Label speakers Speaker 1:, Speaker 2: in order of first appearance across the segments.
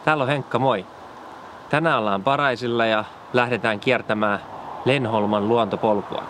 Speaker 1: Täällä on Henkka, moi! Tänään ollaan Paraisilla ja lähdetään kiertämään Lenholman luontopolkua.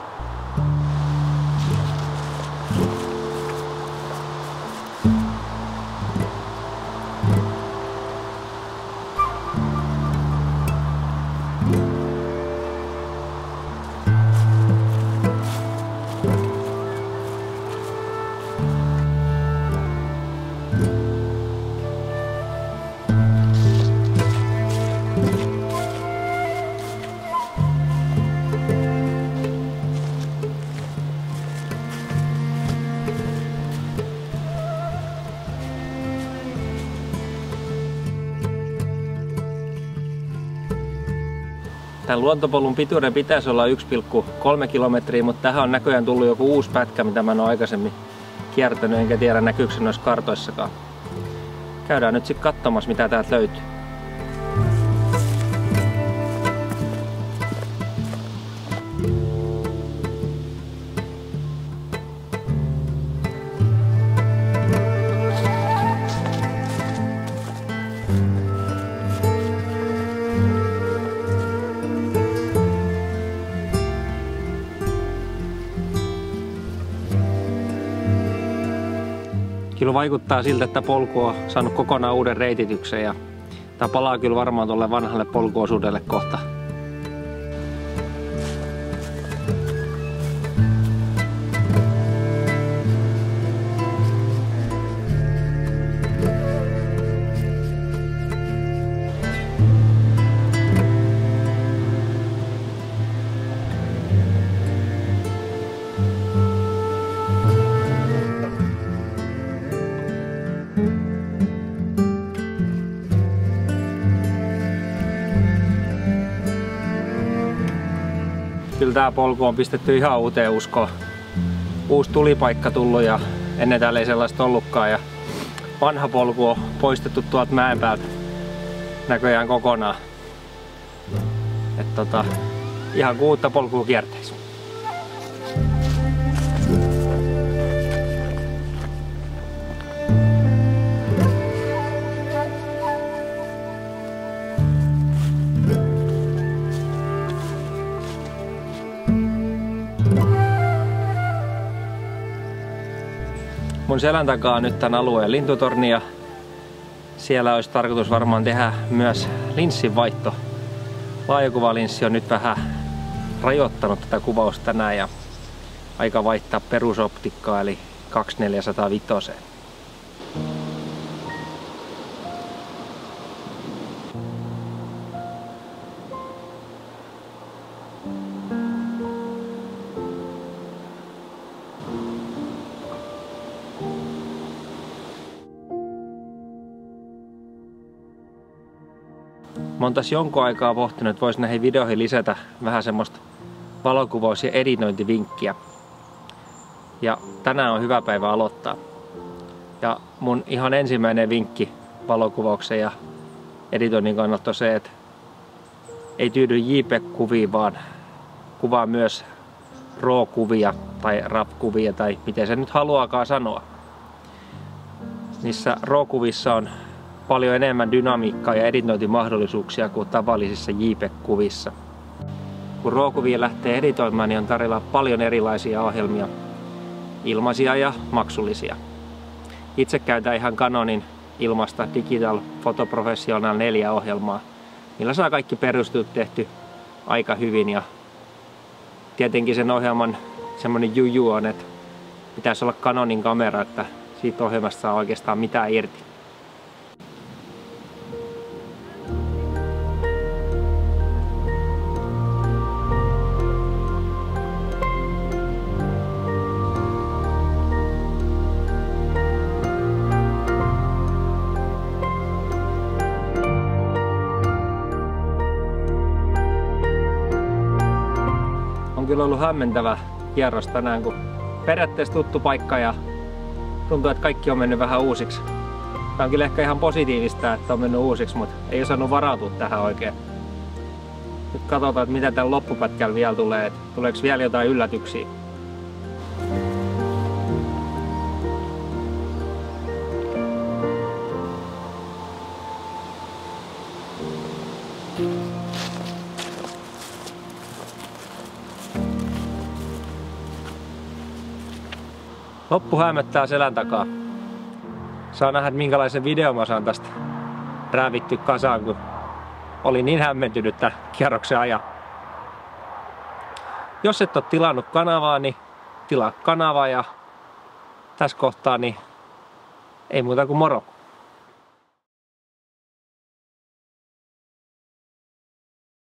Speaker 1: Tämän luontopolun pituuden pitäisi olla 1,3 kilometriä, mutta tähän on näköjään tullut joku uusi pätkä, mitä mä en ole aikaisemmin kiertänyt, enkä tiedä näkyykö se noissa kartoissakaan. Käydään nyt sitten katsomassa, mitä täältä löytyy. Kyllä vaikuttaa siltä, että polku on saanut kokonaan uuden reitityksen ja tämä palaa kyllä varmaan tuolle vanhalle polkuosuudelle kohta. Kyllä tää polku on pistetty ihan uuteen uskoon. Uusi tulipaikka tullut ja ennen täällä ei sellaista ollutkaan. Ja vanha polku on poistettu tuolta mäen päältä näköjään kokonaan. Ihan uutta polkua kiertäisi. Mun selän takaa on nyt tämän alueen lintutorni ja siellä olisi tarkoitus varmaan tehdä myös linssinvaihto. Laajakuvalinssi on nyt vähän rajoittanut tätä kuvausta tänään ja aika vaihtaa perusoptikkaa eli 2405. Mä oon tässä jonkun aikaa pohtinut, että vois näihin videoihin lisätä vähän semmoista valokuvaus- ja editointivinkkiä. Ja tänään on hyvä päivä aloittaa. Ja mun ihan ensimmäinen vinkki valokuvauksen ja editoinnin kannalta on se, että ei tyydy JPEG-kuviin, vaan kuvaa myös RAW-kuvia tai RAW-kuvia tai miten se nyt haluaakaan sanoa. Niissä RAW-kuvissa on paljon enemmän dynamiikkaa ja editointimahdollisuuksia kuin tavallisissa JPEG-kuvissa. Kun RAW-kuvia lähtee editoimaan, niin on tarjolla paljon erilaisia ohjelmia, ilmaisia ja maksullisia. Itse käytän ihan Canonin ilmaista Digital Photo Professional 4 ohjelmaa, millä saa kaikki perustut tehty aika hyvin. Ja tietenkin sen ohjelman semmoinen juju on, että pitäisi olla Canonin kamera, että siitä ohjelmasta saa oikeastaan mitään irti. On kyllä ollut hämmentävä kierros tänään, kun periaatteessa tuttu paikka ja tuntuu, että kaikki on mennyt vähän uusiksi. Tämä on kyllä ehkä ihan positiivista, että on mennyt uusiksi, mutta ei osannut varautua tähän oikein. Nyt katsotaan, että mitä tällä loppupätkällä vielä tulee, että tuleeko vielä jotain yllätyksiä. Loppu hämöttää selän takaa. Saa nähdä, minkälaisen videon mä saan tästä räävitty kasaan, kun oli niin hämmentynyt tämän kierroksen ajan. Jos et ole tilannut kanavaa, niin tilaa kanava ja tässä kohtaa niin ei muuta kuin moro.